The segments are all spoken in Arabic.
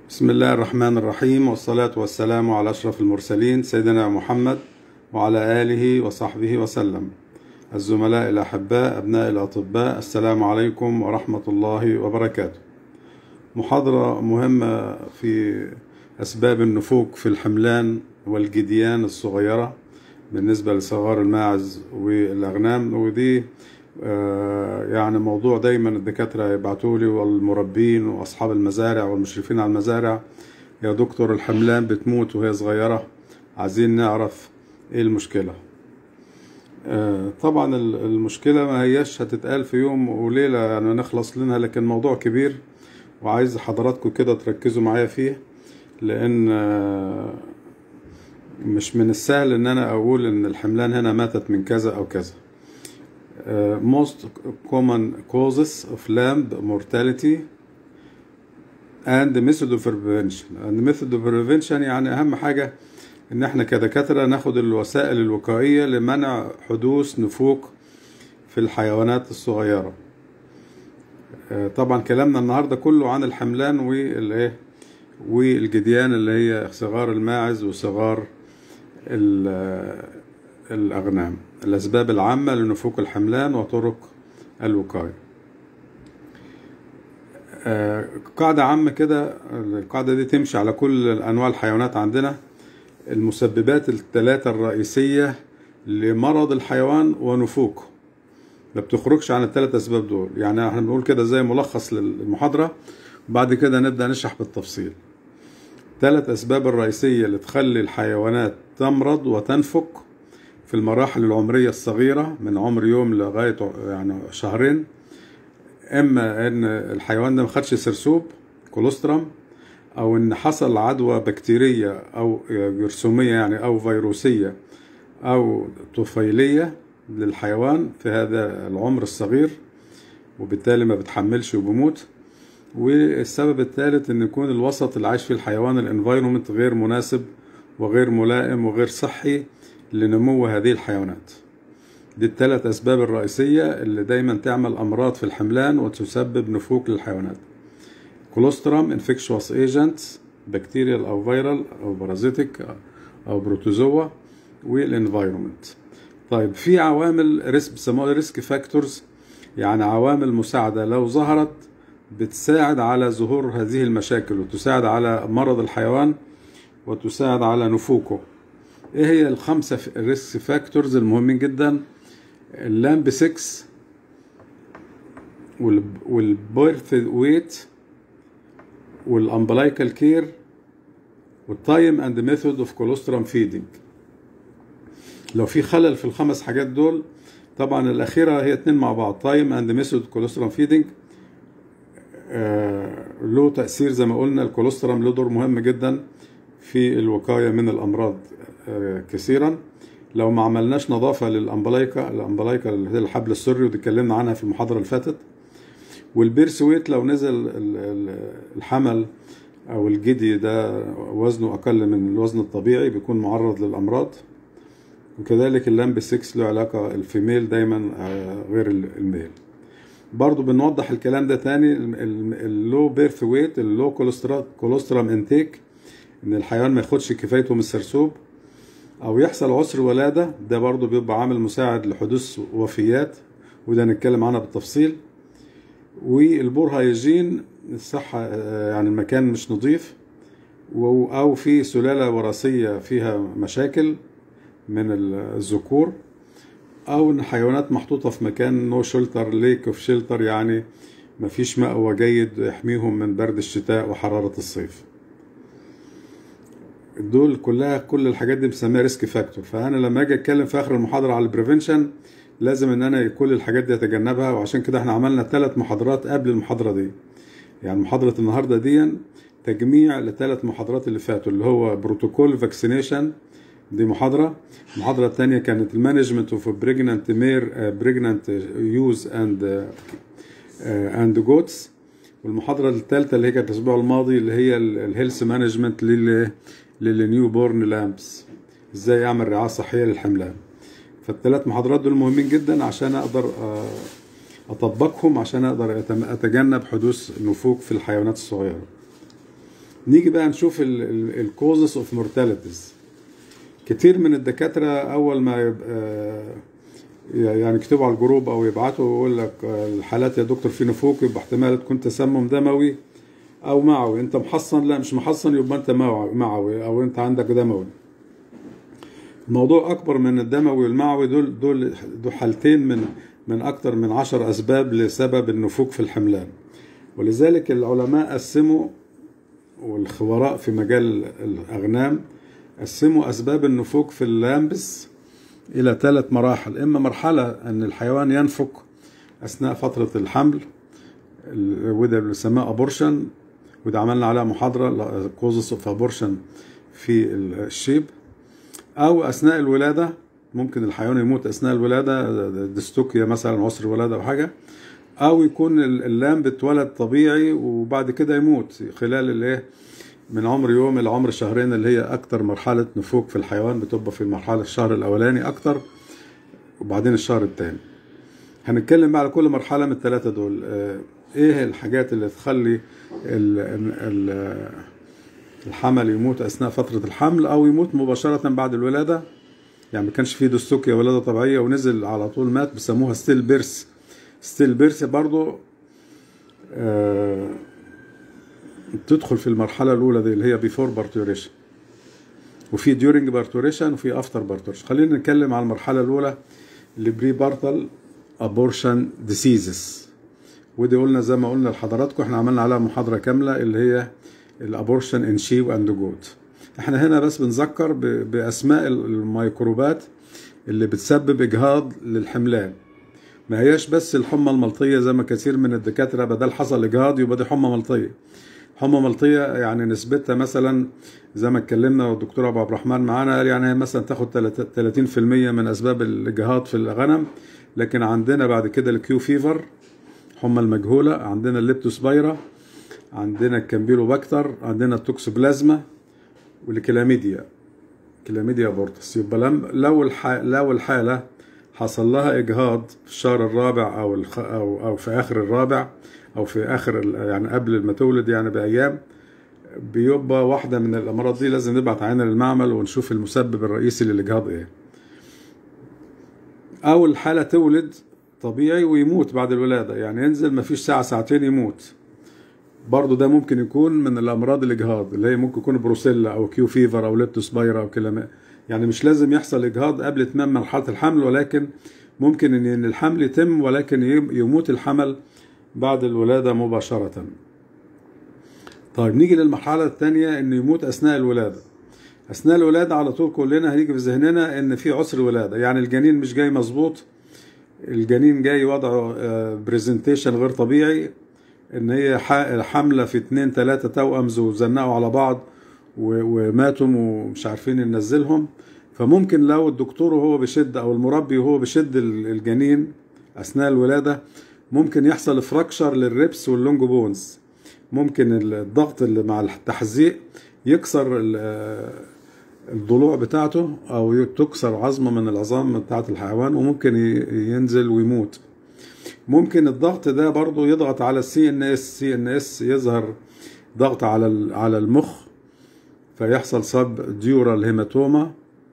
بسم الله الرحمن الرحيم، والصلاة والسلام على أشرف المرسلين سيدنا محمد وعلى آله وصحبه وسلم. الزملاء الأحباء أبناء الأطباء، السلام عليكم ورحمة الله وبركاته. محاضرة مهمة في أسباب النفوق في الحملان والجديان الصغيرة بالنسبة لصغار الماعز والأغنام، ودي يعني موضوع دايما الدكاترة يبعتولي والمربين وأصحاب المزارع والمشرفين على المزارع: يا دكتور الحملان بتموت وهي صغيرة، عايزين نعرف ايه المشكلة. طبعا المشكلة ما هياش هتتقال في يوم وليلة يعني نخلص منها، لكن موضوع كبير وعايز حضراتكم كده تركزوا معايا فيه، لأن مش من السهل ان انا اقول ان الحملان هنا ماتت من كذا او كذا. Most common causes of lamb mortality and method of prevention. and method of prevention يعني أهم حاجة إن إحنا كدكاترة ناخد الوسائل الوقائية لمنع حدوث نفوق في الحيوانات الصغيرة. طبعا كلامنا النهاردة كله عن الحملان والجديان اللي هي صغار الماعز وصغار الأغنام. الأسباب العامة لنفوق الحملان وطرق الوقاية. قاعدة عامة كده، القاعدة دي تمشي على كل أنواع الحيوانات عندنا. المسببات الثلاثة الرئيسية لمرض الحيوان ونفوقه ما بتخرجش عن الثلاث أسباب دول. يعني احنا بنقول كده زي ملخص للمحاضرة، وبعد كده نبدأ نشرح بالتفصيل. ثلاث أسباب الرئيسية اللي تخلي الحيوانات تمرض وتنفق في المراحل العمرية الصغيرة من عمر يوم لغاية يعني شهرين: إما إن الحيوان ده ما خدش سرسوب كولوسترم، أو إن حصل عدوى بكتيرية أو جرثومية يعني أو فيروسية أو طفيلية للحيوان في هذا العمر الصغير، وبالتالي ما بتحملش وبموت. والسبب الثالث إن يكون الوسط اللي عايش فيه الحيوان الانفايرومنت غير مناسب وغير ملائم وغير صحي لنمو هذه الحيوانات. دي الثلاث أسباب الرئيسية اللي دايما تعمل أمراض في الحملان وتسبب نفوق للحيوانات: كولوسترم، انفكشوس ايجنتس، بكتيريال أو فيرال أو بارازيتيك أو بروتوزوا، والانفايرومنت. طيب في عوامل ريسك بيسموها ريسك فاكتورز، يعني عوامل مساعدة لو ظهرت بتساعد على ظهور هذه المشاكل وتساعد على مرض الحيوان وتساعد على نفوقه. ايه هي الخمسة ريسك فاكتورز المهمين جدا؟ اللامب 6 والبيرث ويت والامبلايكال كير والتايم اند ميثود اوف كولوسترم فيدنج. لو في خلل في الخمس حاجات دول، طبعا الاخيره هي اتنين مع بعض، تايم اند ميثود كولوسترم فيدنج، له تأثير زي ما قلنا. الكولوسترم له دور مهم جدا في الوقاية من الأمراض كثيرا. لو ما عملناش نظافة الأمبلايكا اللي هي الحبل السري، ودي اتكلمنا عنها في المحاضرة اللي فاتت. والبيرث ويت، لو نزل الحمل أو الجدي ده وزنه أقل من الوزن الطبيعي بيكون معرض للأمراض. وكذلك اللامب 6 له علاقة الفيميل دايما غير الميل. برضو بنوضح الكلام ده تاني: اللو بيرث ويت، اللو كولوسترم انتيك، ان الحيوان ما ياخدش كفايته من السرسوب او يحصل عسر ولادة، ده برضو بيبقى عامل مساعد لحدوث وفيات، وده هنتكلم عنها بالتفصيل. والبور هايجين، الصحة يعني المكان مش نظيف، او في سلالة وراثية فيها مشاكل من الذكور، او ان حيوانات محطوطة في مكان نو شلتر ليك اوف شلتر، يعني مفيش مأوى جيد يحميهم من برد الشتاء وحرارة الصيف. دول كل الحاجات دي بنسميها ريسك فاكتور. فانا لما اجي اتكلم في اخر المحاضره على البريفنشن لازم ان انا كل الحاجات دي اتجنبها، وعشان كده احنا عملنا 3 محاضرات قبل المحاضره دي. يعني محاضره النهارده دي تجميع ل3 محاضرات اللي فاتوا، اللي هو بروتوكول فاكسينيشن، دي محاضره. المحاضره الثانيه كانت المانجمنت اوف بريجنانت يوز اند جوتس. والمحاضره الثالثه اللي هي كانت الاسبوع الماضي اللي هي الهيلث مانجمنت للنيو بورن لامبس، ازاي اعمل رعايه صحيه للحملان. فالثلاث محاضرات دول مهمين جدا عشان اقدر اطبقهم، عشان اقدر اتجنب حدوث نفوق في الحيوانات الصغيره. نيجي بقى نشوف الكوزز اوف مورتاليتيز. كتير من الدكاترة أول ما يبقى يعني يكتبوا على الجروب أو يبعتوا ويقول لك الحالات يا دكتور في نفوق، يبقى احتمال تكون تسمم دموي أو معوي. أنت محصن؟ لا مش محصن، يبقى أنت معوي أو أنت عندك دموي. الموضوع أكبر من الدموي والمعوي. دول حالتين من أكتر من 10 أسباب لسبب النفوق في الحملان. ولذلك العلماء قسموا، والخبراء في مجال الأغنام قسموا أسباب النفوق في اللامبس إلى 3 مراحل. إما مرحلة أن الحيوان ينفق أثناء فترة الحمل، وده بنسميه أبورشن، وده عملنا عليها محاضرة كوزس اوف أبورشن في الشيب. أو أثناء الولادة، ممكن الحيوان يموت أثناء الولادة، ديستوكيا مثلا، عسر ولادة أو حاجة. أو يكون اللامب اتولد طبيعي وبعد كده يموت خلال من عمر يوم إلى عمر شهرين، اللي هي أكتر مرحلة نفوق في الحيوان، بتبقى في المرحلة الشهر الأولاني أكتر وبعدين الشهر الثاني. هنتكلم بقى على كل مرحلة من ال3 دول. إيه الحاجات اللي تخلي الحمل يموت أثناء فترة الحمل أو يموت مباشرة بعد الولادة. يعني ما كانش فيه دستوكيا ولادة طبيعية ونزل على طول مات، بيسموها ستيل بيرث. ستيل بيرث برضو تدخل في المرحلة الأولى دي اللي هي بيفور بارتوريشن، وفي ديورنج بارتوريشن، وفي افتر بارتوريشن. خلينا نتكلم على المرحلة الأولى اللي بري بارتال ابورشن ديسيزز. ودي قلنا زي ما قلنا لحضراتكم، احنا عملنا عليها محاضرة كاملة اللي هي الابورشن ان شيب اند جوت. احنا هنا بس بنذكر باسماء الميكروبات اللي بتسبب اجهاض للحملان. ما هياش بس الحمى الملطية زي ما كثير من الدكاترة بدل حصل اجهاض يبقى دي حمى ملطية. حمى ملطية يعني نسبتها مثلا زي ما اتكلمنا والدكتور ابو عبد الرحمن معانا قال يعني مثلا تاخد 30% من اسباب الاجهاض في الغنم. لكن عندنا بعد كده الكيو فيفر، حمى المجهولة، عندنا الليبتوسبايرا، عندنا الكامبيلوباكتر، عندنا التوكسوبلازما والكلاميديا، كلاميديا بورتس. يبقى لو الحالة حصل لها اجهاض في الشهر الرابع او في اخر الرابع او في اخر يعني قبل ما تولد يعني بايام، بيبقى واحده من الامراض دي لازم نبعت عينه للمعمل ونشوف المسبب الرئيسي للاجهاض ايه. او الحاله تولد طبيعي ويموت بعد الولاده، يعني ينزل مفيش ساعه ساعتين يموت، برضو ده ممكن يكون من الامراض الاجهاض اللي هي ممكن يكون بروسيلا او كيو فيفر او ليبتوسبايرا او كلام. يعني مش لازم يحصل اجهاض قبل اتمام مرحله الحمل، ولكن ممكن ان الحمل يتم ولكن يموت الحمل بعد الولاده مباشره. طيب نيجي للمرحله الثانيه، انه يموت اثناء الولاده. اثناء الولاده على طول كلنا هنيجي في ذهننا ان في عسر ولاده، يعني الجنين مش جاي مظبوط، الجنين جاي وضعه بريزنتيشن غير طبيعي، ان هي حامله في 2 3 توأمز وزنقوا على بعض وماتوا ومش عارفين ننزلهم. فممكن لو الدكتور وهو بيشد او المربي وهو بيشد الجنين اثناء الولاده ممكن يحصل فراكشر للريبس واللونج بونز. ممكن الضغط اللي مع التحزيق يكسر الضلوع بتاعته او تكسر عظمه من العظام بتاعه الحيوان وممكن ينزل ويموت. ممكن الضغط ده برضو يضغط على CNS يظهر ضغط على المخ فيحصل سب ديورال هيماتوما،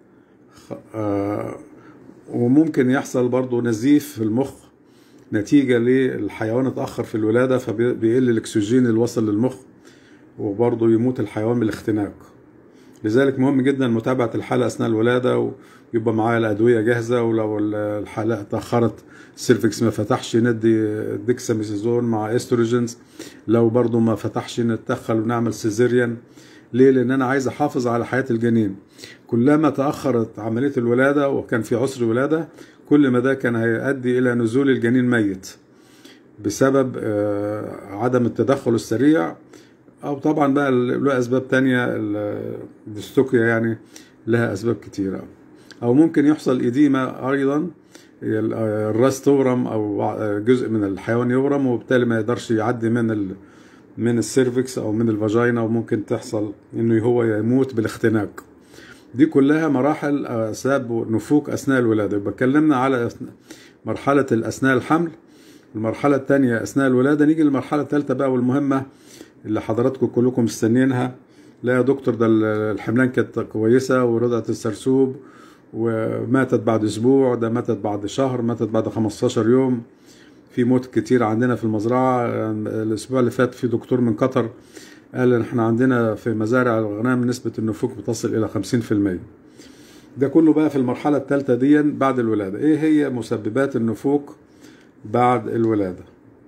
وممكن يحصل برضو نزيف في المخ نتيجة للحيوان اتأخر في الولادة فبيقل الأكسجين اللي وصل للمخ وبرضو يموت الحيوان بالاختناق. لذلك مهم جدا متابعة الحالة أثناء الولادة ويبقى معايا الأدوية جاهزة، ولو الحالة اتأخرت السيرفكس ما فتحش ندي ديكساميثازون مع استروجينز، لو برضو ما فتحش نتدخل ونعمل سيزيريان. ليه؟ لأن أنا عايز أحافظ على حياة الجنين. كلما تأخرت عملية الولادة وكان في عسر ولادة كل ما ده كان هيؤدي إلى نزول الجنين ميت بسبب عدم التدخل السريع، أو طبعا بقى له أسباب تانية، الديستوكيا يعني لها أسباب كتيرة. أو ممكن يحصل إديمة أيضا، الراس تورم أو جزء من الحيوان يورم وبالتالي ما يقدرش يعدي من السيرفكس أو من الفاجينا، وممكن تحصل إنه هو يموت بالاختناق. دي كلها مراحل أسباب نفوق أثناء الولادة. يبقى اتكلمنا على مرحلة أثناء الحمل، المرحلة الثانية أثناء الولادة. نيجي للمرحلة الثالثة بقى والمهمة اللي حضراتكم كلكم مستنيينها، لا يا دكتور ده الحملان كانت كويسة ورضعت السرسوب وماتت بعد اسبوع، ده ماتت بعد شهر، ماتت بعد 15 يوم. في موت كتير عندنا في المزرعة. الاسبوع اللي فات في دكتور من قطر قال ان احنا عندنا في مزارع الغنم نسبة النفوق بتصل الى 50%. ده كله بقى في المرحلة الثالثة دي بعد الولادة. ايه هي مسببات النفوق بعد الولادة؟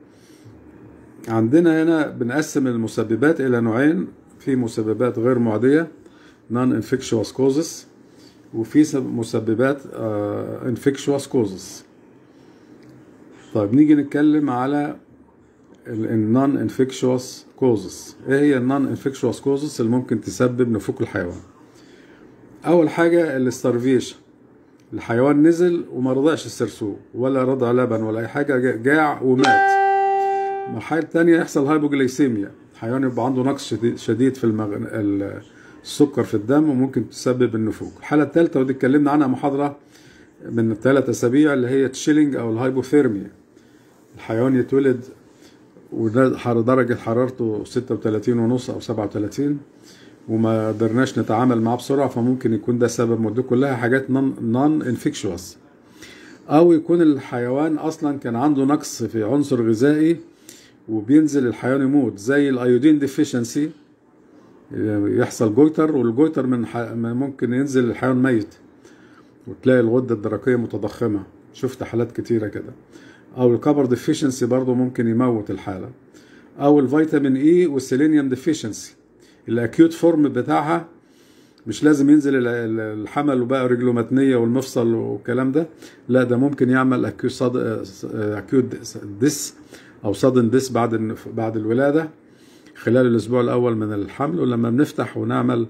عندنا هنا بنقسم المسببات الى نوعين، في مسببات غير معدية non infectious causes، وفي مسببات infectious causes. طيب نيجي نتكلم على non infectious causes. ايه هي non infectious causes اللي ممكن تسبب نفوق الحيوان؟ اول حاجة الاستارفيشن، الحيوان نزل وما رضعش السرسوب ولا رضع لبن ولا اي حاجة، جاع ومات. المرحلة الثانية يحصل هايبوجلايسيميا، الحيوان يبقى عنده نقص شديد في السكر في الدم وممكن تسبب النفوق. الحالة الثالثة ودي اتكلمنا عنها محاضرة من 3 أسابيع اللي هي تشيلينج او الهايبوثيرميا. الحيوان يتولد ودرجة حرارته 36.5 او 37 وما قدرناش نتعامل معاه بسرعة، فممكن يكون ده سبب. ودي كلها حاجات نون انفكشوس. او يكون الحيوان اصلا كان عنده نقص في عنصر غذائي وبينزل الحيوان يموت، زي الايودين ديفيشنسي، يحصل جويتر، والجويتر ممكن ينزل الحيوان ميت وتلاقي الغدة الدرقية متضخمة. شفت حالات كتيرة كده. او الكبر ديفيشنسي برضو ممكن يموت الحالة. او الفيتامين اي والسيلينيوم ديفيشنسي، الاكيوت فورم بتاعها مش لازم ينزل الحمل وبقى رجله متنية والمفصل والكلام ده، لا ده ممكن يعمل اكيوت ديس او صدن ديس بعد الولادة خلال الاسبوع الاول من الحمل. ولما بنفتح ونعمل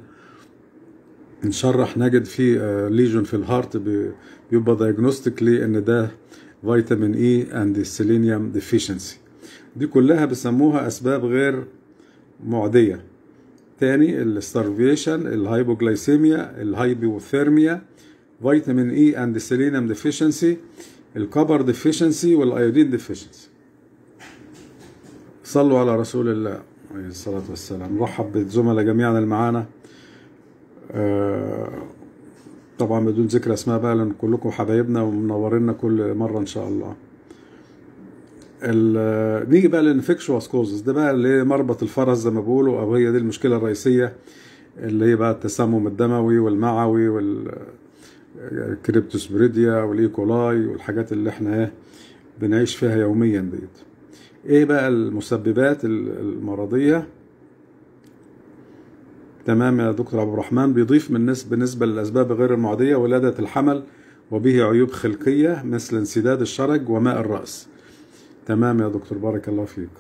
نشرح نجد فيه ليجون في الهارت، بيبقى دايجنوستيك ليه ان ده فيتامين اي اند سيلينيوم ديفيشنسي. دي كلها بيسموها اسباب غير معدية. تاني الستارفيشن، الهايبوجلايسيميا، الهايبوثيرميا، فيتامين اي اند سيلينيوم ديفيشنسي، الكبر ديفيشنسي، والايودين ديفيشنسي. صلوا على رسول الله عليه الصلاة والسلام. نرحب بالزملاء جميعا اللي معانا. طبعا بدون ذكر اسماء بقى لان كلكم حبايبنا ومنورينا كل مرة ان شاء الله. نيجي بقى للانفكشوس كوزز، ده بقى اللي مربط الفرس زي ما بيقولوا، او هي دي المشكلة الرئيسية اللي هي بقى التسمم الدموي والمعوي والكريبتوسبريديا والايكولاي والحاجات اللي احنا بنعيش فيها يوميا ديت. ايه بقى المسببات المرضية؟ تمام يا دكتور عبد الرحمن. بيضيف بالنسبة للأسباب غير المعدية ولادة الحمل وبه عيوب خلقية مثل انسداد الشرج وماء الرأس. تمام يا دكتور، بارك الله فيك.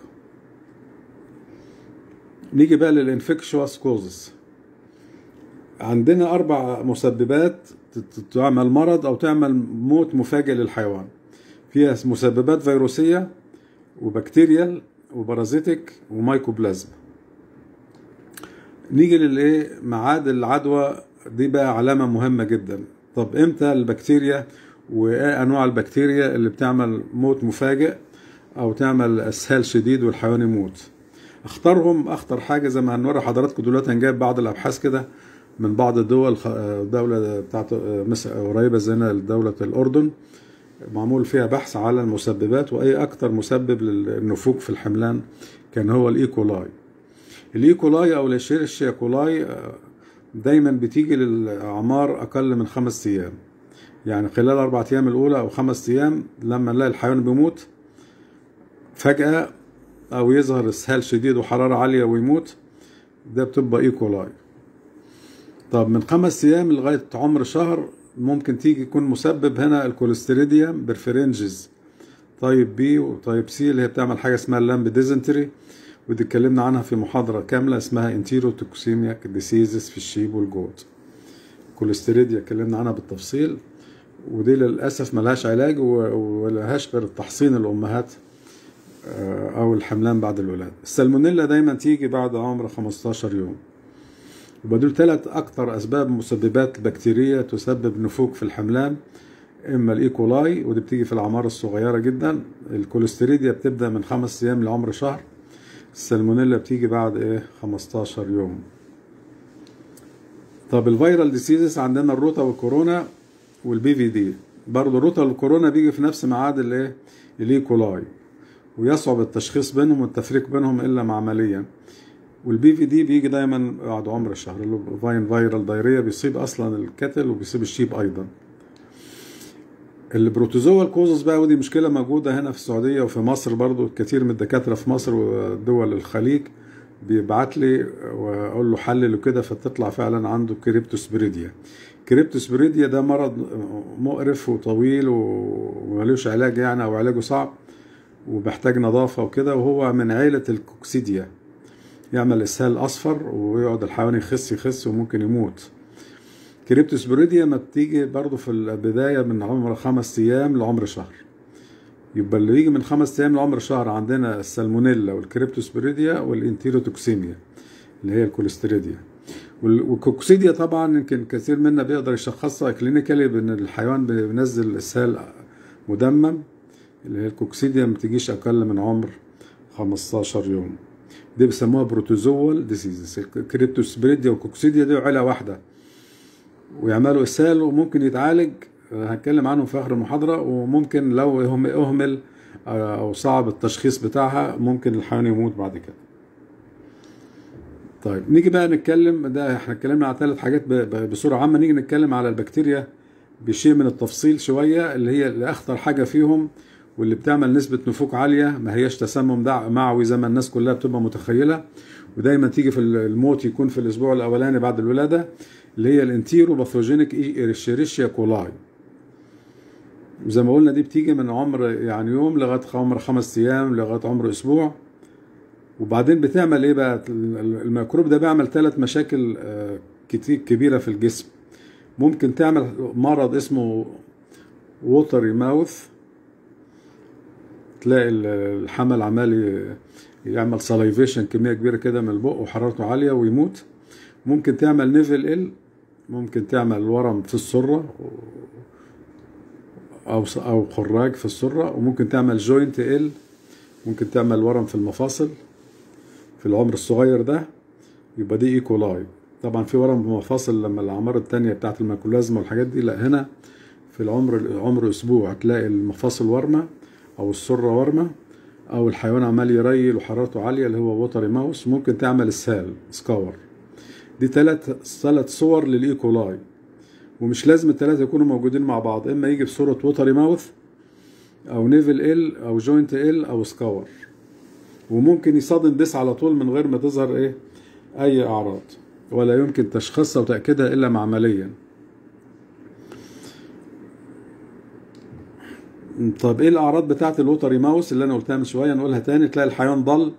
نيجي بقى للانفكشوس كوزز. عندنا 4 مسببات تعمل مرض أو تعمل موت مفاجئ للحيوان. فيها مسببات فيروسية وبكتيريال وبارازيتيك ومايكوبلازما. نيجي للايه معاد العدوى، دي بقى علامة مهمة جدا. طب امتى البكتيريا وايه انواع البكتيريا اللي بتعمل موت مفاجئ او تعمل اسهال شديد والحيوان يموت؟ اختارهم. اخطر حاجة زي ما هنوري حضراتكم دلوقتي، هنجيب بعض الابحاث كده من بعض الدول، دولة بتاعت قريبة زينا دولة الاردن، معمول فيها بحث على المسببات واي اكتر مسبب للنفوق في الحملان كان هو الايكولاي. الايكولاي او الاشيرشيا كولاي دايما بتيجي للاعمار اقل من 5 ايام، يعني خلال 4 ايام الاولى او 5 ايام لما نلاقي الحيوان بيموت فجأة او يظهر اسهال شديد وحرارة عالية ويموت، ده بتبقى ايكولاي. طب من 5 ايام لغاية عمر شهر ممكن تيجي يكون مسبب هنا الكوليستريديوم برفرنجز طيب بي وطيب سي، اللي هي بتعمل حاجة اسمها اللامب ديزنتري، ودي اتكلمنا عنها في محاضرة كاملة اسمها انتيروتوكسيميا ديسيزز في الشيب والجوت. كوليستريديا اتكلمنا عنها بالتفصيل، ودي للأسف ملهاش علاج ولهاش غير تحصين الأمهات أو الحملان بعد الولادة. السالمونيلا دايما تيجي بعد عمر 15 يوم. يبقى دول 3 أكتر أسباب مسببات بكتيرية تسبب نفوق في الحملان. إما الإيكولاي ودي بتيجي في الأعمار الصغيرة جدا، الكوليستريديا بتبدأ من 5 أيام لعمر شهر، السالمونيلا بتيجي بعد 15 يوم. طب الفيرال ديسيزز عندنا الروتا والكورونا والبي في دي. برضه الروتا والكورونا بيجي في نفس ميعاد الايه الايكولاي، ويصعب التشخيص بينهم والتفريق بينهم الا معمليا. والبي في دي بيجي دايما بعد عمر الشهر، اللي هو فيرال دايريا بيصيب اصلا الكتل وبيصيب الشيب ايضا. البروتوزوال كوزز بقى، ودي مشكله موجوده هنا في السعوديه وفي مصر برضو. كتير من الدكاتره في مصر ودول الخليج بيبعت لي واقول له حلل وكده، فتطلع فعلا عنده كريبتوسبريديا. كريبتوسبريديا ده مرض مقرف وطويل ومالوش علاج يعني، او علاجه صعب وبيحتاج نظافه وكده، وهو من عيله الكوكسيديا. يعمل اسهال اصفر ويقعد الحيوان يخس وممكن يموت. كريبتوسبريديا ما بتيجي برضو في البداية من عمر 5 أيام لعمر شهر. يبقى اللي يجي من 5 أيام لعمر شهر عندنا السالمونيلا والكريبتوسبريديا والانتيروتوكسيميا اللي هي الكوليستريديا. والكوكسيديا طبعا يمكن كثير منا بيقدر يشخصها كلينيكالي بان الحيوان بينزل اسهال مدمم، اللي هي الكوكسيديا ما بتجيش اقل من عمر 15 يوم. دي بيسموها بروتوزوال ديزيز. الكريبتوسبريديا والكوكسيديا دي عيله واحده ويعملوا اسهال وممكن يتعالج، هنتكلم عنهم في اخر المحاضره. وممكن لو اهمل او صعب التشخيص بتاعها ممكن الحيوان يموت بعد كده. طيب نيجي بقى نتكلم، ده احنا اتكلمنا على 3 حاجات بصوره عامه. نيجي نتكلم على البكتيريا بشيء من التفصيل شويه، اللي هي اللي اخطر حاجه فيهم واللي بتعمل نسبه نفوق عاليه، ما هياش تسمم معوي زي ما الناس كلها بتبقى متخيله، ودايما تيجي في الموت يكون في الاسبوع الاولاني بعد الولاده، اللي هي الانتيرو باثوجينيك ايريشيريشيا كولاي. وزي ما قلنا دي بتيجي من عمر يعني يوم لغايه عمر 5 ايام لغايه عمر اسبوع. وبعدين بتعمل ايه بقى؟ الميكروب ده بيعمل 3 مشاكل كتير كبيره في الجسم. ممكن تعمل مرض اسمه ووتري ماوث، تلاقي الحمل عمال يعمل سلايفيشن كميه كبيره كده من البق وحرارته عاليه ويموت. ممكن تعمل نيفل ممكن تعمل ورم في السره او خراج في السره. وممكن تعمل جوينت ممكن تعمل ورم في المفاصل في العمر الصغير ده، يبقى دي ايكولاي. طبعا في ورم في المفاصل لما الاعمار التانية بتاعت الماكولازما والحاجات دي، لا هنا في عمر اسبوع تلاقي المفاصل ورمه او السره ورمه، او الحيوان عمال يريل وحرارته عاليه اللي هو ووتري ماوس. ممكن تعمل اسهال سكاور. دي 3 صور للايكولاي، ومش لازم ال3 يكونوا موجودين مع بعض، اما يجي بصوره ووتري ماوث او نيفل او جوينت او سكاور. وممكن يصادم بس على طول من غير ما تظهر اي اعراض، ولا يمكن تشخيصها وتاكيدها الا معمليا. طب ايه الاعراض بتاعت الووتري ماوس اللي انا قلتها من شويه؟ نقولها تاني. تلاقي الحيوان ضل،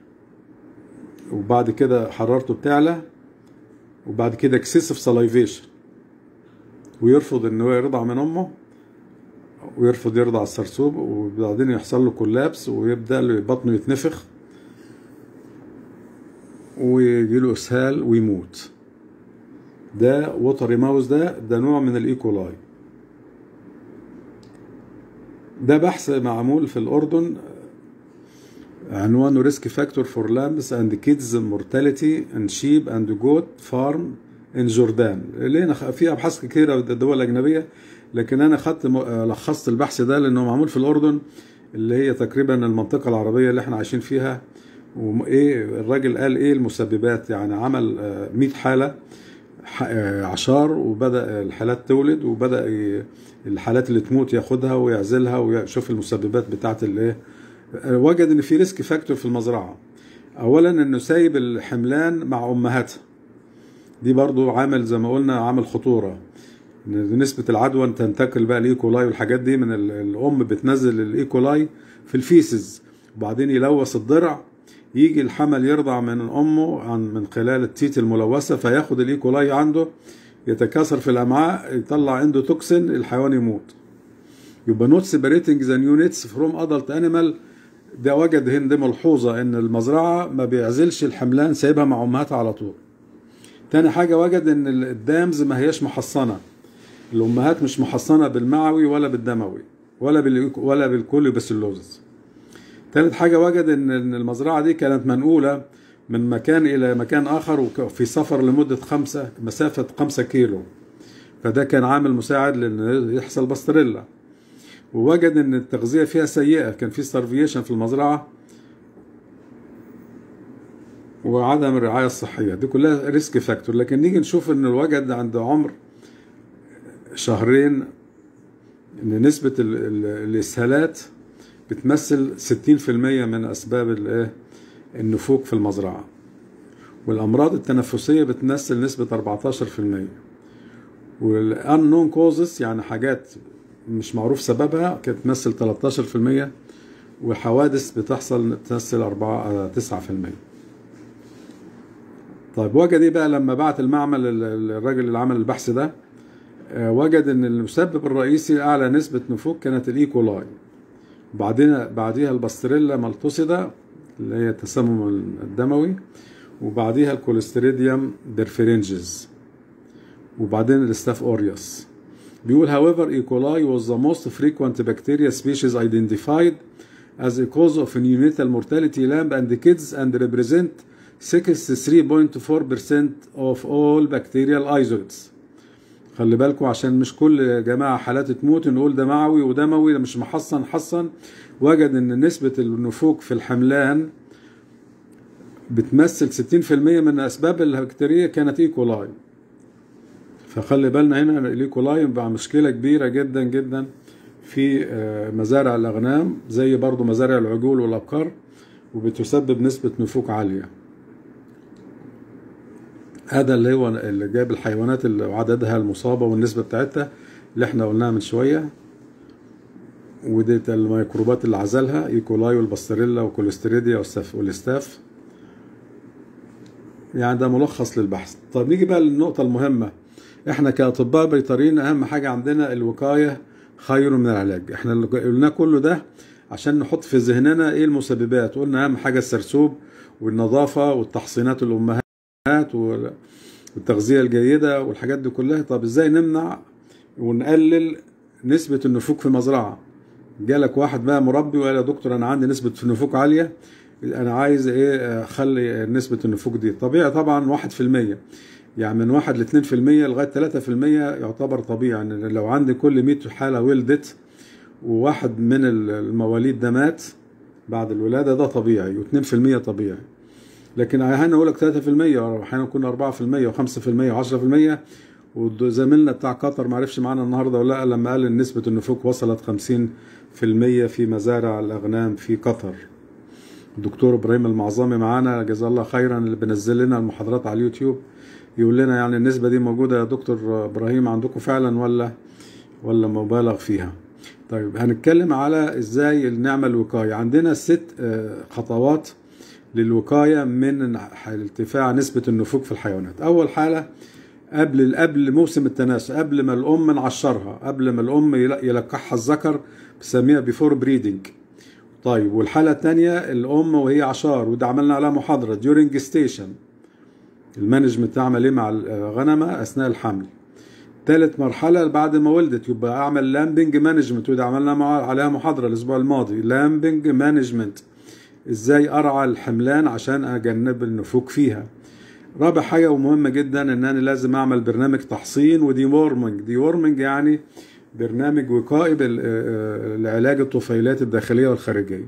وبعد كده حرارته بتعلى، وبعد كده اكسسيف سلايفيشن، ويرفض ان هو يرضع من امه، ويرفض يرضع السرسوب، وبعدين يحصل له كولابس ويبدا له بطنه يتنفخ ويجي له اسهال ويموت. ده ووتري ماوس، ده نوع من الايكولاي. ده بحث معمول في الاردن عنوانه ريسك فاكتور فور لامبس اند كيدز مورتاليتي اند شيب اند جوت فارم ان جوردان. لقينا في ابحاث كتيره دول اجنبيه، لكن انا لخصت البحث ده لانه معمول في الاردن اللي هي تقريبا المنطقه العربيه اللي احنا عايشين فيها. وايه الراجل قال ايه المسببات، يعني عمل 100 حاله عشار، وبدا الحالات تولد، وبدا الحالات اللي تموت ياخدها ويعزلها ويشوف المسببات بتاعت الايه. وجد ان في ريسك فاكتور في المزرعه. اولا انه سايب الحملان مع امهاتها، دي برضو عامل زي ما قلنا عامل خطوره. نسبه العدوى تنتقل بقى الايكولاي والحاجات دي من الام، بتنزل الايكولاي في الفيسز، وبعدين يلوث الضرع، يجي الحمل يرضع من امه من خلال التيت الملوثه، فياخد الايكولاي عنده يتكاثر في الامعاء، يطلع عنده توكسين، الحيوان يموت. يبقى نوت سيبريتنج ذا نيونيتس فروم ادلت انيمال. ده وجد هنا ملحوظه ان المزرعه ما بيعزلش الحملان، سايبها مع امهاتها على طول. تاني حاجه وجد ان الدامز ما هياش محصنه، الامهات مش محصنه بالمعوي ولا بالدموي ولا بالكوليباسيلوزس. تالت حاجه وجد ان المزرعه دي كانت منقوله من مكان إلى مكان آخر وفي سفر لمدة مسافة 5 كيلو. فده كان عامل مساعد لأن يحصل باستريلا. ووجد أن التغذية فيها سيئة، كان في starvation في المزرعة وعدم الرعاية الصحية، دي كلها ريسك فاكتور. لكن نيجي نشوف أن الوجد عند عمر 2 شهر أن نسبة الإسهالات بتمثل 60% من أسباب النفوق في المزرعة، والأمراض التنفسية بتمثل نسبة 14%، والunknown causes يعني حاجات مش معروف سببها كانت تمثل 13%، وحوادث تمثل 9%. طيب وجد ايه بقى لما بعت المعمل الراجل اللي عمل البحث ده؟ وجد ان المسبب الرئيسي اعلى نسبة نفوق كانت الايكولاي، بعديها الباستريلا مالتوسيدا اللي هي التسمم الدموي، وبعديها الكوليستريديوم ديرفيرنجز، وبعدين الستاف اوريوس. بيقول however E. coli was the most frequent bacteria species identified as a cause of neonatal mortality lamb and kids and represent 63.4% of all bacterial isolates. خلي بالكم عشان مش كل جماعة حالات تموت نقول ده معوي ودموي، ده مش محصن. وجد ان نسبة النفوق في الحملان بتمثل 60% من اسباب البكتيريا كانت ايكولاي. فخلي بالنا هنا الايكولاي بقى مشكلة كبيرة جدا جدا في مزارع الاغنام زي برضو مزارع العجول والابقار، وبتسبب نسبة نفوق عالية. هذا اللي هو اللي جاب الحيوانات اللي عددها المصابة والنسبة بتاعتها اللي احنا قلناها من شوية، ودي الميكروبات اللي عزلها ايكولاي والباستريلا وكوليستريديا والستاف. يعني ده ملخص للبحث. طيب نيجي بقى للنقطة المهمة. احنا كأطباء بيطريين اهم حاجة عندنا الوقاية خير من العلاج. احنا اللي قلنا كله ده عشان نحط في ذهننا ايه المسببات. قلنا اهم حاجة السرسوب والنظافة والتحصينات الامهات والتغذية الجيدة والحاجات دي كلها. طب ازاي نمنع ونقلل نسبة النفوق في المزرعة؟ جالك واحد بقى مربي وقال يا دكتور انا عندي نسبة النفوق عالية، انا عايز ايه اخلي نسبة النفوق دي طبيعي. طبعا 1%، يعني من 1 ل 2% لغاية 3% يعتبر طبيعي. يعني لو عندي كل 100 حالة ولدت وواحد من المواليد ده مات بعد الولادة ده طبيعي، و2% طبيعي. لكن احيانا اقول لك 3%، واحيانا يكون 4% و5% و10%. وزميلنا بتاع قطر معرفش معانا النهارده ولا لا، لما قال ان نسبة النفوق وصلت 50% في مزارع الاغنام في قطر. الدكتور ابراهيم المعظمي معانا جزاه الله خيرا اللي بينزل لنا المحاضرات على اليوتيوب، يقول لنا يعني النسبة دي موجودة يا دكتور ابراهيم عندكم فعلا ولا مبالغ فيها؟ طيب هنتكلم على ازاي نعمل وقاية. عندنا 6 خطوات للوقاية من ارتفاع نسبة النفوق في الحيوانات. أول حالة قبل موسم التناسل، قبل ما الأم نعشرها، قبل ما الأم يلقحها الذكر بسميها before breeding. طيب والحالة الثانية الأم وهي عشار، وده عملنا عليها محاضرة during station، المانجمنت تعمل ايه مع الغنمة أثناء الحمل. ثالث مرحلة بعد ما ولدت يبقى أعمل لامبنج مانجمنت، وده عملنا عليها محاضرة الأسبوع الماضي. لامبنج مانجمنت ازاي ارعى الحملان عشان اجنب النفوق فيها. رابع حاجة ومهمة جدا ان انا لازم اعمل برنامج تحصين وديورمنج. ديورمنج يعني برنامج وقائي لعلاج الطفيلات الداخلية والخارجية،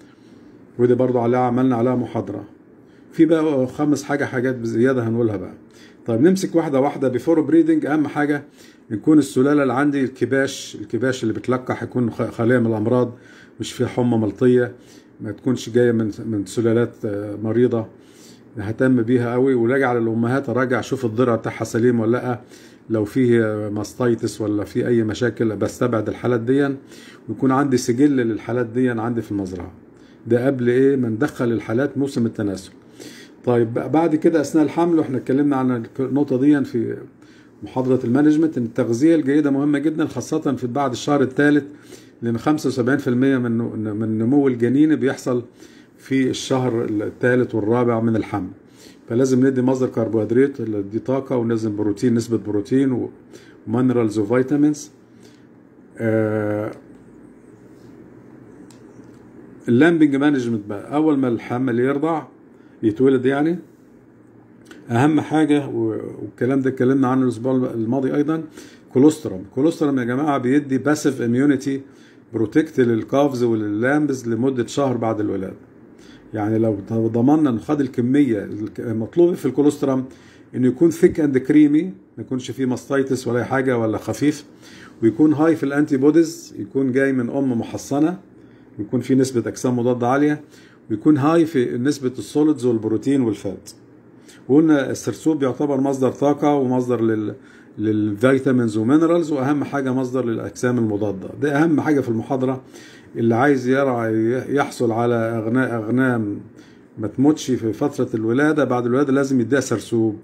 ودي برضو عملنا عليها محاضرة. في بقى 5 حاجات بزيادة هنقولها بقى. طيب نمسك واحدة واحدة. بيفور بريدنج اهم حاجة يكون السلالة اللي عندي الكباش اللي بتلقح يكون خالية من الامراض، مش فيها حمى ملطية، ما تكونش جايه من سلالات مريضه. ههتم بيها قوي، وراجع على الامهات اراجع اشوف الضرع بتاعها سليم ولا لا، لو فيه ماستيتس ولا في اي مشاكل بستبعد الحالات دي، ويكون عندي سجل للحالات دي عندي في المزرعه. ده قبل ما ندخل الحالات موسم التناسل. طيب بعد كده اثناء الحمل، واحنا اتكلمنا عن النقطه دي في محاضره المانجمنت، ان التغذيه الجيده مهمه جدا خاصه في بعد الشهر الثالث، لأن 75% من نمو الجنين بيحصل في الشهر الثالث والرابع من الحمل. فلازم ندي مصدر كربوهيدرات دي طاقة، ولازم بروتين، نسبة بروتين ومينرالز وفيتامينز. اللامبنج مانجمنت بقى، أول ما الحمل يرضع يتولد يعني. اهم حاجه والكلام ده اتكلمنا عنه الاسبوع الماضي ايضا، كولوسترم. كولوسترم يا جماعه بيدي باسيف اميونيتي بروتكت للكافز ولللامبز لمده شهر بعد الولاده. يعني لو ضمننا انه خد الكميه المطلوبه في الكولوسترم، انه يكون ثيك اند كريمي، ما يكونش فيه ماستايتس ولا حاجه ولا خفيف، ويكون هاي في الانتي بوديز، يكون جاي من محصنه، ويكون في نسبه اجسام مضاده عاليه، ويكون هاي في نسبه السوليدز والبروتين والفات. وقلنا السرسوب يعتبر مصدر طاقه ومصدر للفيتامينز ومينرالز، واهم حاجه مصدر للاجسام المضاده. ده اهم حاجه في المحاضره. اللي عايز يحصل على اغنام ما تموتش في فتره الولاده، بعد الولاده لازم يديها سرسوب.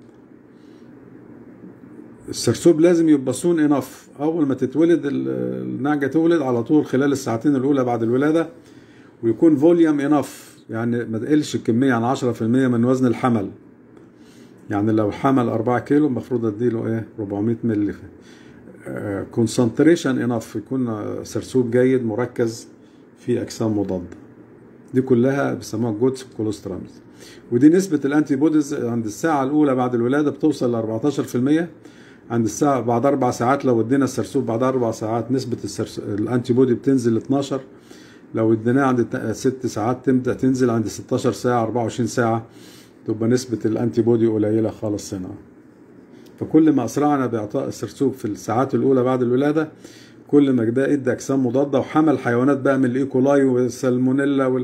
السرسوب لازم يبقى سون انف، اول ما تتولد النعجه تولد على طول خلال الساعتين الاولى بعد الولاده، ويكون فوليوم انف، يعني ما تقلش الكميه عن 10% من وزن الحمل. يعني لو حمل 4 كيلو المفروض اديله 400 مللي. كونسنتريشن انف، يكون سرسوب جيد مركز في اجسام مضاده. دي كلها بيسموها جود كولوسترامز. ودي نسبه الانتي بوديز عند الساعه الاولى بعد الولاده بتوصل ل 14%. عند الساعه بعد 4 ساعات لو ادينا السرسوب بعد 4 ساعات نسبه الانتي بودي بتنزل ل 12. لو اديناه عند 6 ساعات تبدا تنزل، عند 16 ساعه 24 ساعه تبقى نسبه الانتي بودي قليله خالص هنا. فكل ما اسرعنا باعطاء السرسوب في الساعات الاولى بعد الولاده، كل ما ده ادى اجسام مضاده وحمل حيوانات بقى من الايكولاي والسالمونيلا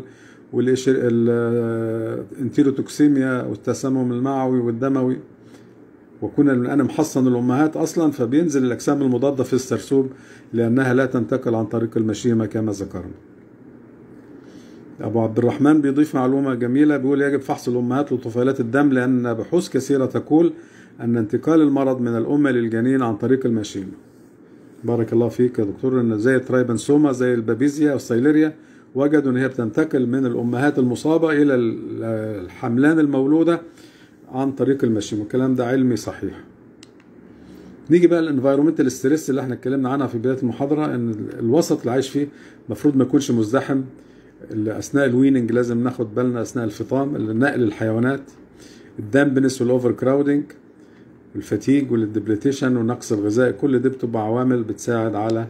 والانتيروتوكسيميا والتسمم المعوي والدموي. وكنا انا محصن الامهات اصلا، فبينزل الاجسام المضاده في السرسوب لانها لا تنتقل عن طريق المشيمه كما ذكرنا. ابو عبد الرحمن بيضيف معلومه جميله، بيقول يجب فحص الامهات لطفيلات الدم، لان بحوث كثيره تقول ان انتقال المرض من الام للجنين عن طريق المشيمه. بارك الله فيك يا دكتور. ان زي الترايبنسوما زي البابيزيا والسيليريا وجدوا ان هي بتنتقل من الامهات المصابه الى الحملان المولوده عن طريق المشيمه. الكلام ده علمي صحيح. نيجي بقى الانفايرومنتال ستريس اللي احنا اتكلمنا عنها في بدايه المحاضره، ان الوسط اللي عايش فيه المفروض ما يكونش مزدحم. اثناء الويننج لازم ناخد بالنا، اثناء الفطام، نقل الحيوانات، الدامبنس والاوفر كراودنج، الفتيج والديبليتيشن والنقص الغذائي، كل دي بتبقى عوامل بتساعد على.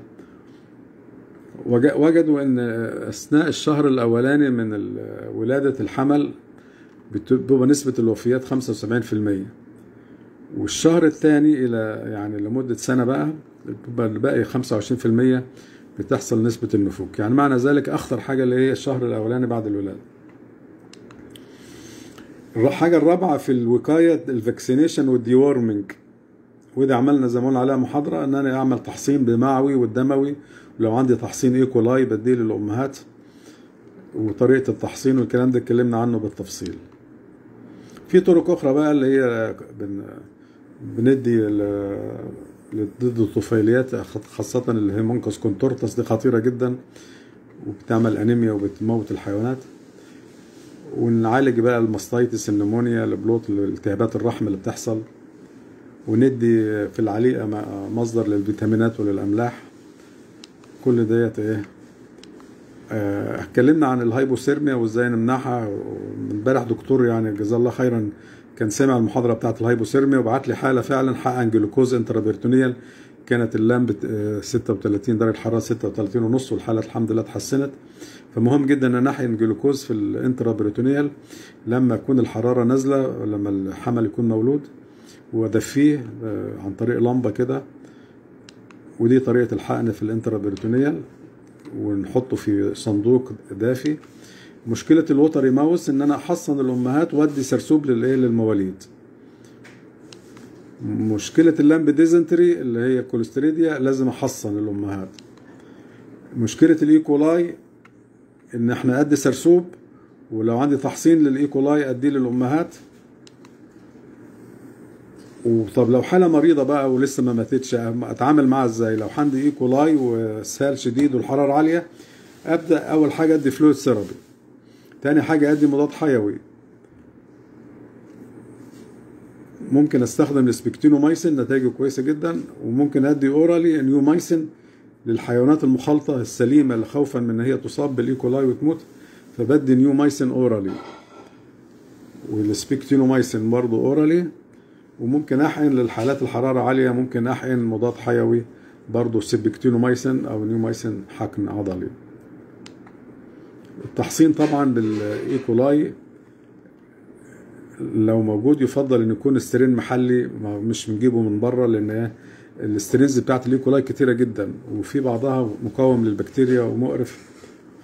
وجدوا ان اثناء الشهر الاولاني من ولاده الحمل بتبقى نسبه الوفيات 75%، والشهر الثاني الى يعني لمده سنه بقى بتبقى الباقي 25% بتحصل نسبه النفوك. يعني معنى ذلك اخطر حاجه اللي هي الشهر الاولاني بعد الولاده. الحاجه الرابعه في الوقايه الفاكسينيشن والديورمنج، وده عملنا زي ما قلنا عليها محاضره، ان انا اعمل تحصين بالمعوي والدموي، ولو عندي تحصين ايكولاي بديه للامهات، وطريقه التحصين والكلام ده اتكلمنا عنه بالتفصيل. في طرق اخرى بقى اللي هي بندي ضد الطفيليات، خاصه الهيمونكوس كونتورتس، دي خطيره جدا وبتعمل انيميا وبتموت الحيوانات. ونعالج بقى الماستايتس، النمونيا، البلوت، الالتهابات الرحم اللي بتحصل. وندي في العليقه مصدر للفيتامينات وللاملاح. كل ديت اتكلمنا عن الهايبوثيرميا وازاي نمنعها. امبارح دكتور يعني جزاه الله خيرا كان سمع المحاضره بتاعه الهايبوثيرميا وبعت لي حاله فعلا حقن جلوكوز انترابيرتونيال، كانت اللامب 36 درجه حراره 36 ونص، والحاله الحمد لله اتحسنت. فمهم جدا ان نحقن جلوكوز في الانترابيرتونيال لما تكون الحراره نازله، لما الحمل يكون مولود، وادفيه عن طريق لمبه كده. ودي طريقه الحقن في الانترابيرتونيال، ونحطه في صندوق دافي. مشكله الوتري ماوس ان انا احصن الامهات وادي سرسوب للمواليد. مشكله اللامب ديزنتري اللي هي كوليستريديا لازم احصن الامهات. مشكله الايكولاي ان احنا ادي سرسوب، ولو عندي تحصين للايكولاي اديه للامهات. وطب لو حاله مريضه بقى ولسه ما ماتتش اتعامل معاها ازاي؟ لو عندي ايكولاي وسهال شديد والحراره عاليه، ابدا اول حاجه ادي فلويد ثيرابي، تاني حاجه ادي مضاد حيوي. ممكن استخدم السبكتينومايسين، نتائجه كويسه جدا. وممكن ادي اورالي نيومايسين للحيوانات المخالطه السليمه اللي خوفا من ان هي تصاب بالايكولاي وتموت، فبدي نيومايسين اورالي. والسبيكتينومايسين برضه اورالي. وممكن احقن للحالات الحراره عاليه، ممكن احقن مضاد حيوي برضه سبيكتينومايسين او نيومايسين حقن عضلي. التحصين طبعا بالايكولاي لو موجود يفضل ان يكون استرين محلي، مش بنجيبه من بره، لان الاسترينز بتاعت الايكولاي كتيره جدا وفي بعضها مقاوم للبكتيريا ومقرف.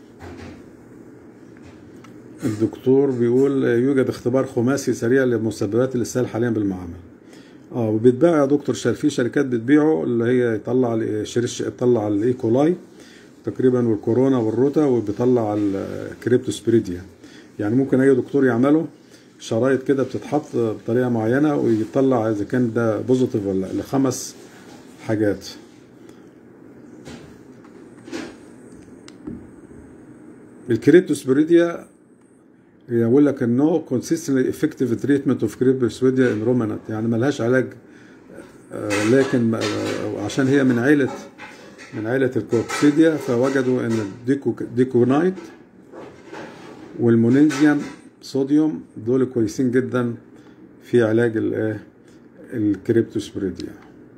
الدكتور بيقول يوجد اختبار خماسي سريع لمسببات الاسهال حاليا بالمعامل. وبيتباع يا دكتور، في شركات بتبيعه اللي هي تطلع الايكولاي تقريبا والكورونا والروتا، وبيطلع الكريبتوسبريديا. يعني ممكن اي دكتور يعمله شرايط كده بتتحط بطريقه معينه ويطلع اذا كان ده بوزيتيف ولا ل5 حاجات. الكريبتوسبريديا يقول لك انه consistently effective treatment of Cryptosporidia in ruminant، يعني ملهاش علاج، لكن عشان هي من عيلة الكوكسيديا، فوجدوا ان الديكونايت والمونيزيوم صوديوم دول كويسين جدا في علاج الكريبتوسبوريديا.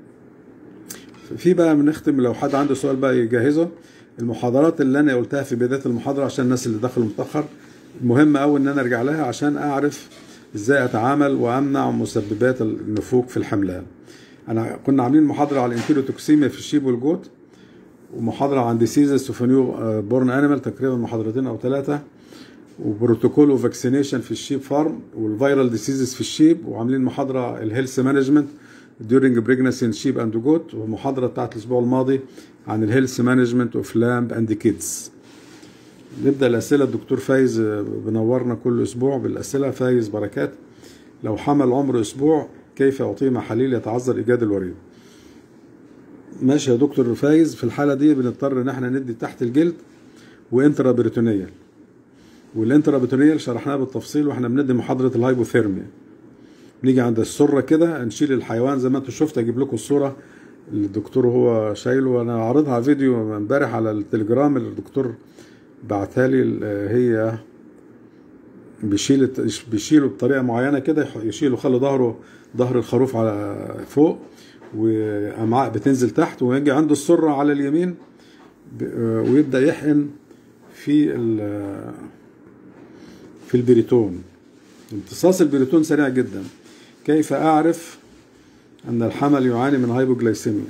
في بقى بنختم، لو حد عنده سؤال بقى يجهزه. المحاضرات اللي انا قلتها في بدايه المحاضره عشان الناس اللي دخلوا متاخر مهم قوي ان انا ارجع لها عشان اعرف ازاي اتعامل وامنع مسببات النفوق في الحملان. كنا عاملين محاضره على الانتيروتوكسيميا في الشيب والجوت، ومحاضره عن ديسيزز اوف نيو بورن انيمال، تقريبا محاضرتين او 3، وبروتوكول وفاكسينيشن في الشيب فارم، والفيرال ديسيزز في الشيب، وعاملين محاضره الهيلث مانجمنت during pregnancy in sheep and goat، ومحاضره بتاعت الاسبوع الماضي عن الهيلث مانجمنت اوف لامب اند كيدز. نبدا الاسئله. الدكتور فايز بنورنا كل اسبوع بالاسئله. فايز بركات: لو حمل عمر اسبوع كيف اعطيه محاليل يتعذر ايجاد الوريد؟ ماشي يا دكتور فايز، في الحاله دي بنضطر ان احنا ندي تحت الجلد وانترا بريتونيال، والانترا بريتونيال شرحناه بالتفصيل واحنا بندي محاضره الهايبوثيرميا. نيجي عند السره كده نشيل الحيوان زي ما انتم شفتوا، اجيب لكم الصوره اللي الدكتور هو شايله، وانا عارضها فيديو امبارح على التليجرام اللي الدكتور بعتها لي. هي بيشيله بطريقه معينه كده، يشيله خلي ظهر الخروف على فوق وامعاء بتنزل تحت، ويجي عنده السره على اليمين ويبدا يحقن في البريتون. امتصاص البريتون سريع جدا. كيف اعرف ان الحمل يعاني من هايبوجلايسيميا؟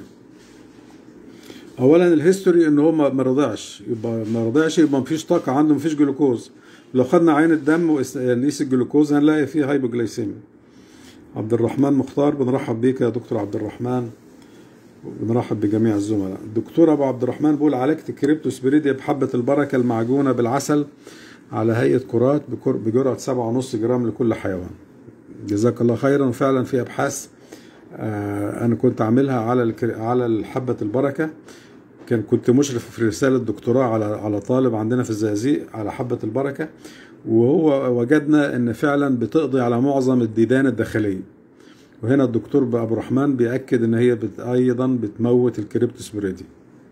اولا الهيستوري ان هو ما رضعش، يبقى مفيش طاقه عنده، مفيش جلوكوز. لو خدنا عين الدم ونقيس الجلوكوز هنلاقي فيه هايبوجلايسيميا. عبد الرحمن مختار: بنرحب بيك يا دكتور عبد الرحمن، وبنرحب بجميع الزملاء. الدكتور ابو عبد الرحمن بيقول: عالجت الكريبتوسبوريديا بحبه البركه المعجونه بالعسل على هيئه كرات بجرعه 7.5 جرام لكل حيوان. جزاك الله خيرا. وفعلا في ابحاث انا كنت عاملها على حبه البركه، كنت مشرف في رساله دكتوراه على طالب عندنا في الزقازيق على حبه البركه، وهو وجدنا ان فعلا بتقضي على معظم الديدان الداخليه. وهنا الدكتور ابو الرحمن بيأكد ان هي ايضا بتموت الكريبتوسبوريديا.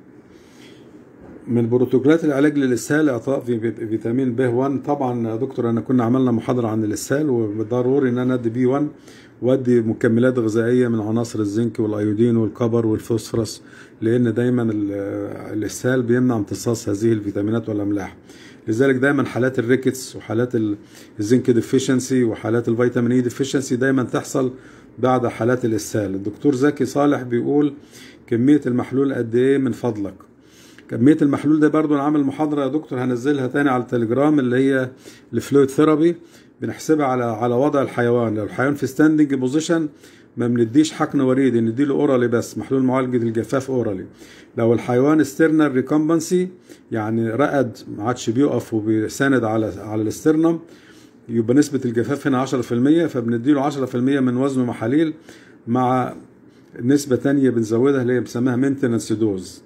من بروتوكولات العلاج للاسهال اعطاء فيتامين ب 1. طبعا يا دكتور انا كنا عملنا محاضره عن الاسهال، وضروري ان انا ادي بي 1 وادي مكملات غذائيه من عناصر الزنك والايودين والكبر والفوسفورس، لان دايما الاسهال بيمنع امتصاص هذه الفيتامينات والاملاح. لذلك دايما حالات الريكتس وحالات الزنك ديفيشنسي وحالات الفيتامين اي ديفيشنسي دايما تحصل بعد حالات الاسهال. الدكتور زكي صالح بيقول: كميه المحلول قد ايه من فضلك؟ كميه المحلول ده برضو انا عامل محاضره يا دكتور هنزلها تاني على التليجرام، اللي هي الفلويد ثيرابي. بنحسبها على وضع الحيوان. لو الحيوان في ستاندنج بوزيشن ما بنديش حقن وريدي، نديله اورالي بس، محلول معالجه الجفاف اورالي. لو الحيوان ستيرنال ريكومبنسي يعني رقد ما عادش بيقف وبيساند على الاسترنم، يبقى نسبه الجفاف هنا 10%، فبنديله 10% من وزنه محاليل مع نسبه تانية بنزودها اللي هي بنسميها مينتنس دوز.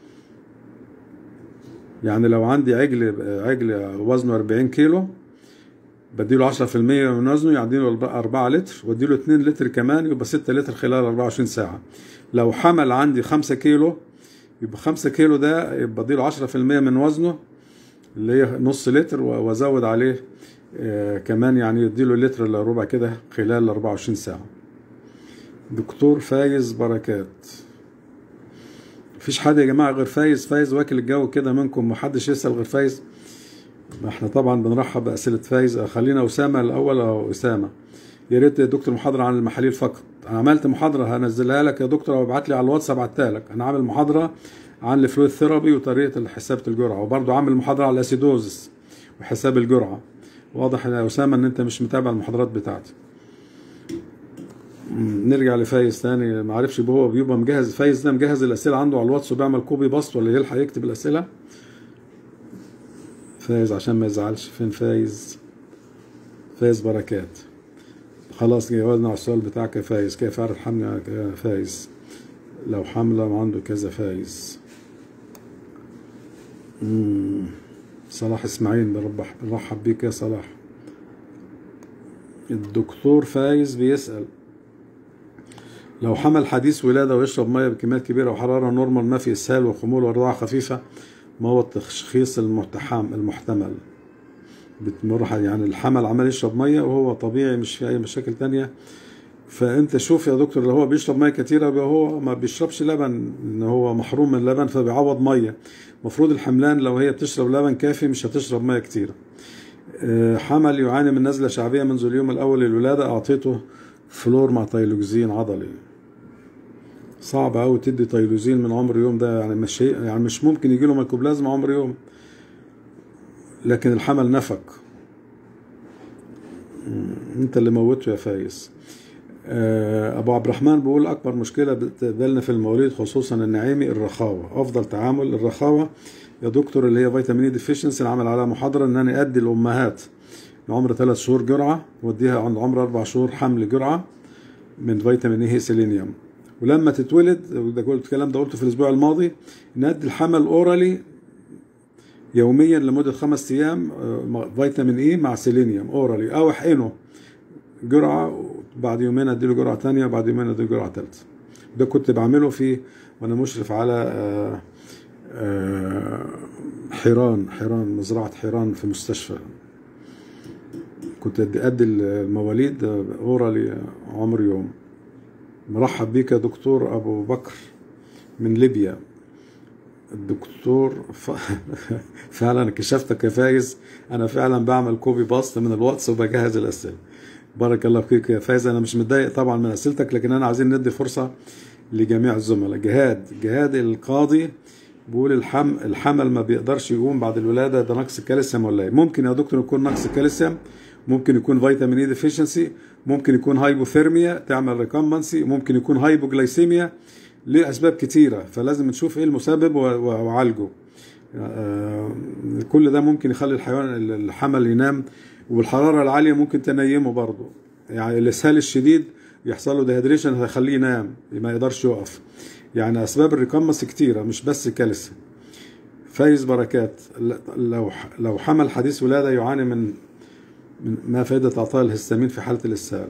يعني لو عندي عجل وزنه 40 كيلو بديله 10% من وزنه، يعني له 4 لتر، واديله 2 لتر كمان يبقى 6 لتر خلال 24 ساعة. لو حمل عندي 5 كيلو يبقى 5 كيلو ده يبقى اديله 10% من وزنه اللي هي نص لتر، وازود عليه كمان يعني يديله لتر الا ربع كده خلال 24 ساعة. دكتور فايز بركات. مفيش حد يا جماعة غير فايز؟ فايز واكل الجو كده منكم، محدش يسأل غير فايز؟ احنا طبعا بنرحب بأسئلة فايز. خلينا أسامة الأول. أو أسامة، يا ريت يا دكتور محاضرة عن المحاليل فقط. أنا عملت محاضرة هنزلها لك يا دكتور، أو ابعت لي على الواتس ابعتها لك. أنا عامل محاضرة عن الفلويد ثيرابي وطريقة حساب الجرعة، وبرضه عامل محاضرة على الأسيدوزس وحساب الجرعة. واضح يا أسامة إن أنت مش متابع المحاضرات بتاعتي. نرجع لفايز تاني. ما عرفش هو بيبقى مجهز. فايز ده مجهز الأسئلة عنده على الواتس وبيعمل كوبي باست، ولا يلحق يكتب الأسئلة؟ فايز عشان ما يزعلش. فين فايز؟ فايز بركات. خلاص جاوبنا على السؤال بتاعك يا فايز. كيف أعرف حمل يا فايز لو حملة وعنده كذا؟ فايز. صلاح إسماعيل، برحب بيك يا صلاح. الدكتور فايز بيسأل: لو حمل حديث ولادة ويشرب مية بكميات كبيرة وحرارة نورمال، ما في إسهال وخمول ورضاعة خفيفة، ما هو التشخيص المحتمل؟ بتمر يعني الحمل عمال يشرب مية وهو طبيعي، مش في أي مشاكل تانية. فأنت شوف يا دكتور، لو هو بيشرب مية كتيرة هو ما بيشربش لبن، إن هو محروم من اللبن فبيعوض مية. مفروض الحملان لو هي بتشرب لبن كافي مش هتشرب مية كتيرة. حمل يعاني من نزلة شعبية منذ اليوم الأول للولادة، أعطيته فلور مع تايلوكسين عضلي. صعب أوي تدي تايلوزين من عمر يوم، ده يعني مش ممكن يجيله ميكوبلازما عمر يوم، لكن الحمل نفق. انت اللي موته يا فايز. ابو عبد الرحمن بيقول: اكبر مشكله بتقابلنا في المواليد خصوصا النعيمي الرخاوه. افضل تعامل الرخاوه يا دكتور اللي هي فيتامين اي ديفيشنسي، نعمل عليها محاضره، ان انا ادي الامهات لعمر 3 شهور جرعه، واديها عند عمر 4 شهور حمل جرعه من فيتامين اي سيلينيوم، ولما تتولد، وده قلت الكلام ده قلته في الاسبوع الماضي، ندي الحمل اورالي يوميا لمده 5 ايام فيتامين اي مع سيلينيوم اورالي، او احقنه جرعه، بعد يومين اديله جرعه ثانيه، بعد يومين اديله جرعه ثالثه. ده كنت بعمله وانا مشرف على حيران مزرعه حيران في مستشفى. كنت ادي المواليد اورالي عمر يوم. مرحب بيك يا دكتور ابو بكر من ليبيا. الدكتور فعلا كشفتك يا فايز، انا فعلا بعمل كوبي باست من الواتس وبجهز الاسئله. بارك الله فيك يا فايز. انا مش متضايق طبعا من اسئلتك، لكن انا عايزين ندي فرصه لجميع الزملاء. جهاد القاضي بيقول: الحمل ما بيقدرش يقوم بعد الولاده، ده نقص كالسيوم ولا ايه؟ ممكن يا دكتور يكون نقص كالسيوم، ممكن يكون فيتامين اي ديفيشنسي، ممكن يكون هايبوثيرميا تعمل ريكمبنسي، ممكن يكون هايبوجلايسيميا، ليه اسباب كتيره، فلازم نشوف ايه المسبب وعالجه. كل ده ممكن يخلي الحمل ينام، والحراره العاليه ممكن تنيمه برضه. يعني الاسهال الشديد يحصل له ديهيدريشن هيخليه ينام ما يقدرش يقف. يعني اسباب الريكمبنس كتيره مش بس كالسيوم. فايز بركات: لو حمل حديث ولاده يعاني من ما فائده اعطاء الهستامين في حاله الاسهال؟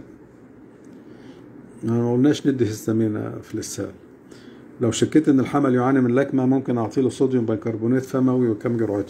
ما قلناش ندي هستامين في الاسهال. لو شكيت ان الحمل يعاني من لكمه ممكن اعطي له صوديوم بيكربونات فموي. وكم جرعته؟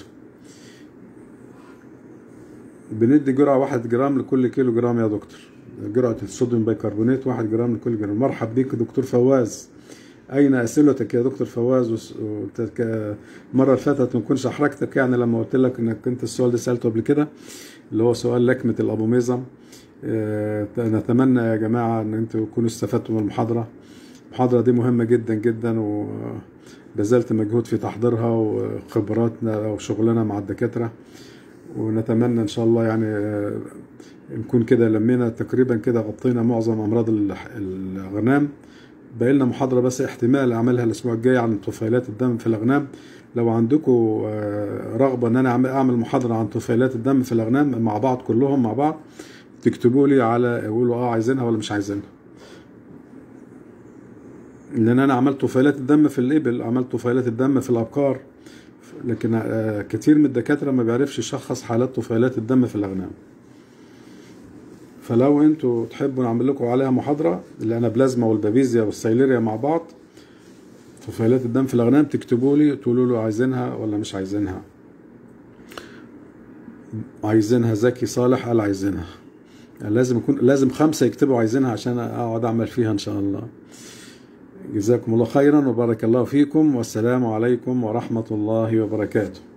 بندي جرعه 1 جرام لكل كيلو جرام يا دكتور. جرعه الصوديوم بيكربونات 1 جرام لكل جرام. مرحب بيك دكتور فواز. اين اسئلتك يا دكتور فواز؟ المره اللي فاتت ما كنتش احرجتك يعني لما قلت لك انك انت السؤال ده سالته قبل كده، اللي هو سؤال لكمه الابوميزم. نتمنى يا جماعه ان انتم تكونوا استفدتوا من المحاضره. المحاضرة دي مهمة جدا جدا، وبذلت مجهود في تحضيرها وخبراتنا وشغلنا مع الدكاترة، ونتمنى ان شاء الله يعني نكون كده لمينا تقريبا كده غطينا معظم امراض الاغنام. باقي لنا محاضرة بس احتمال اعملها الاسبوع الجاي عن طفيلات الدم في الاغنام. لو عندكم رغبة ان انا اعمل محاضرة عن طفيلات الدم في الاغنام مع بعض، كلهم مع بعض، تكتبوا لي قولوا عايزينها ولا مش عايزينها. لان انا عملت طفيلات الدم في الابل، عملت طفيلات الدم في الابقار، لكن كتير من الدكاتره ما بيعرفش يشخص حالات طفيلات الدم في الاغنام. فلو انتوا تحبوا نعمل لكم عليها محاضره، الانابلازما والبابيزيا والسيليريا مع بعض، طفيلات الدم في الاغنام، تكتبوا لي تقولوا له عايزينها ولا مش عايزينها. عايزينها. زكي صالح قال عايزينها. لازم 5 يكتبوا عايزينها عشان اقعد اعمل فيها ان شاء الله. جزاكم الله خيرا وبارك الله فيكم، والسلام عليكم ورحمة الله وبركاته.